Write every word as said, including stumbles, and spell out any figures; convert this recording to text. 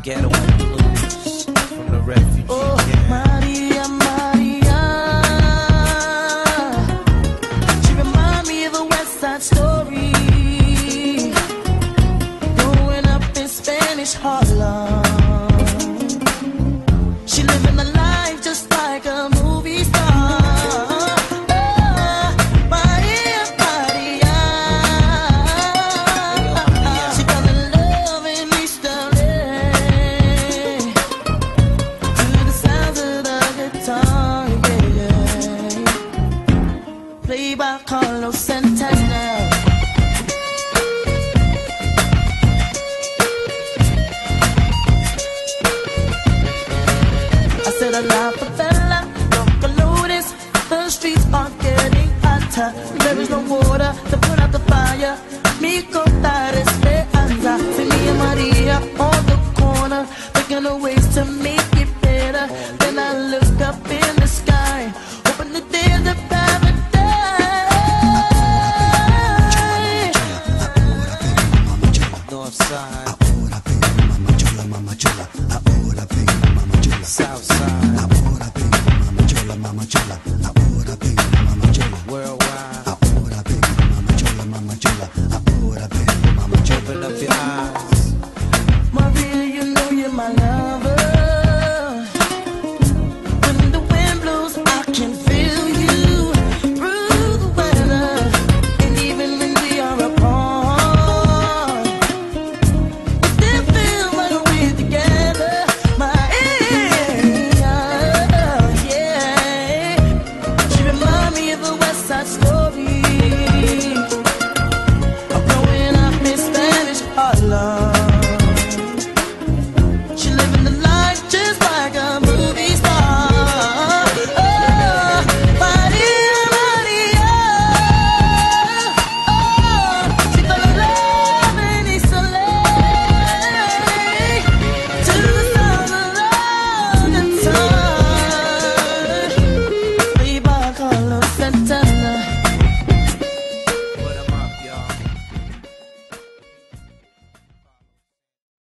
ghetto blues from the refugee Oh, camp. Maria, Maria. She remind me of a West Side Story. Growing up in Spanish Harlem. She living the life just like a movie star. Oh, Maria, Maria. She fell in love in East L A to the sounds of the guitar, yeah, yeah. Played by Carlos Santana. I said a la favela, local notice. The streets are getting hotter. There is no water to put out the fire. Mi contar esperanza. See me and Maria on the corner, thinking of ways to make it better. Then I